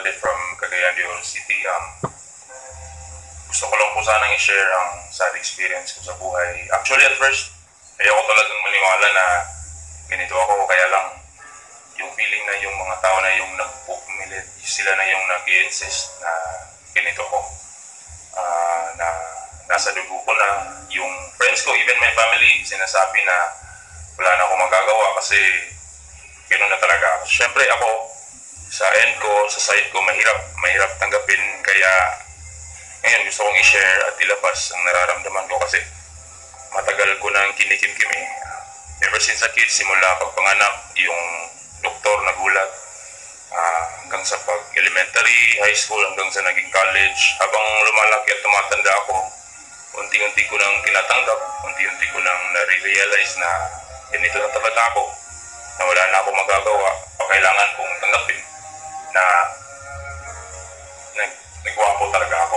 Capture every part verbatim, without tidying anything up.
Alde from Cagayan de Oro City. Um, gusto ko lang po sanang i-share ang sad experience ko sa buhay. Actually, at first, ayaw ko talagang maniwala na ganito ako. Kaya lang, yung feeling na yung mga tao na yung nagpupumilit, sila na yung nag-insist na ganito ako. Uh, na nasa dugo ko na. Yung friends ko, even my family, sinasabi na wala na ako magagawa kasi gano'n na talaga ako. Siyempre ako, sa end ko, sa side ko, mahirap, mahirap tanggapin. Kaya ngayon gusto kong i-share at ilabas ang nararamdaman ko kasi matagal ko nang kinikimkim eh. Ever since a kid, simula pagpanganak, yung doktor nagulat, uh, hanggang sa pag-elementary, high school, hanggang sa naging college. Habang lumalaki at tumatanda ako, unti-unti ko nang tinatanggap, unti-unti ko nang nare-realize na ganito na talaga ako, na wala na ako magagawa, o kailangan kong tanggapin na nag nagwapo talaga ako.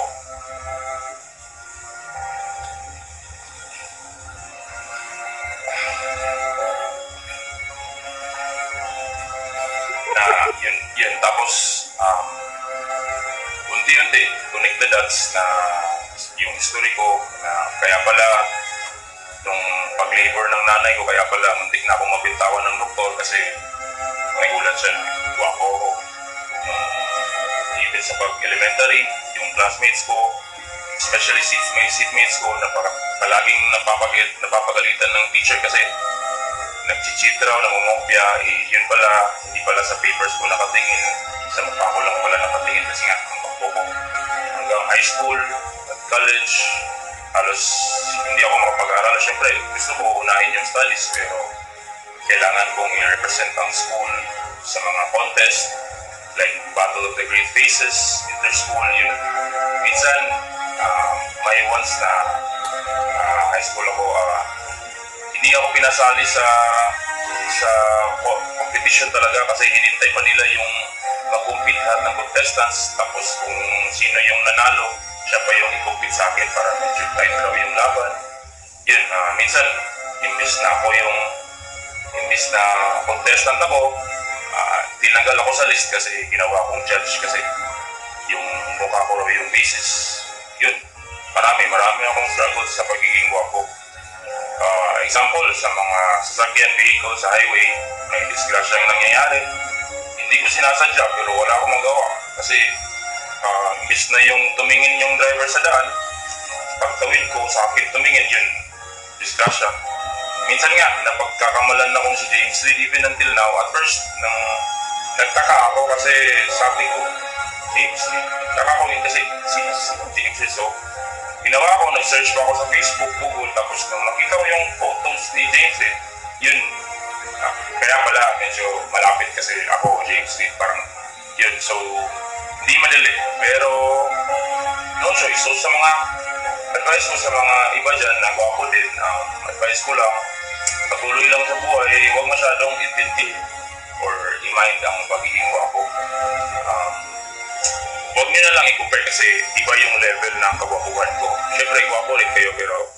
Na yun, yun. Tapos, um, unti-unti, connect the dots na yung history ko, na kaya pala nung pag-labor ng nanay ko, kaya pala muntik na akong mabintawan ng doktor kasi nagulat siya na guwapo ako. Um, even sa pag-elementary, yung classmates ko, especially seats, may seatmates ko, na palaging napapagit, napapagalitan ng teacher kasi nag-cheat raw, namumopya, eh, yun pala, hindi pala sa papers ko nakatingin, sa mukha ko lang pala nakatingin kasi nga ang pakpo ko. Hanggang high school at college, halos hindi ako makapag-aral. Siyempre, gusto ko unahin yung studies, pero kailangan kong i-represent ang school sa mga contest, like Battle of the Great Faces, inter-school, yun. Minsan, uh, may once na uh, high school ako, uh, hindi ako pinasali sa sa competition talaga kasi hinintay pa nila yung mag-compete lahat ng contestants, tapos kung sino yung nanalo, siya pa yung i-compete sa akin para medyo tight raw yung laban. Yun, uh, minsan, imbis na ako yung imbis na contestant ako, uh, tinanggal ako sa list kasi ginawa kong judge kasi yung mukha ko raw yung basis. Yun, marami, marami akong struggle sa pagiging guwapo. Uh, example, sa mga sasakyan, vehicle sa highway, may disgrasyang nangyayari. Hindi ko sinasadya pero wala akong magawa kasi uh, imbis na yung tumingin yung driver sa daan, pagtawid ko sa akin tumingin yun, disgrasya. Minsan nga, napagkakamalan na kong si James Lee even until now. At first, nang nagtaka ako kasi sabi ko, James Lee, nagtaka ko yun kasi si, si James Lee. So, ginawa ko, nag-search pa ako sa Facebook, Google, tapos nung makita ko yung photos ni James Lee, yun, uh, kaya pala medyo malapit kasi ako, James Lee, parang yun. So, hindi madali, pero no choice. So, sa mga advice ko sa mga iba dyan na gwapo din, um, advice ko lang, patuloy lang sa buhay, huwag masyadong intindi or i-mind ang pagiging gwapo. Um, huwag nyo na lang i-compare kasi iba yung level ng kagwapuhan ko. Siyempre, gwapo rin kayo pero